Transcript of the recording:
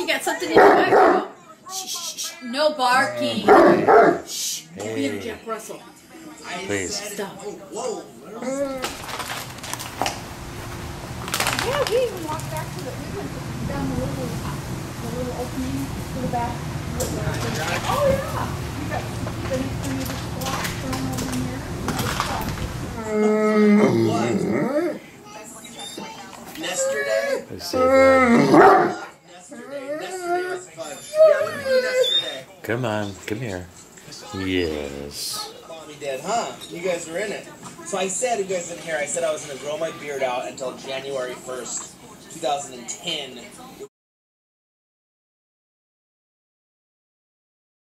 you got something in your microphone. Shh, shh, shh. No barking. Shh. Don't be a Jack Russell. Please. Stop. Whoa. Yeah, we even walked back to we went down the little opening to the back. Oh yeah. You got the next time you just walk thrown over in here. What? Yesterday? Yesterday was fun. Yeah, what did we do yesterday? Come on, come here. Yes. Mommy did, huh? You guys were in it. So I said, you guys in here, I said I was going to grow my beard out until January 1st, 2010.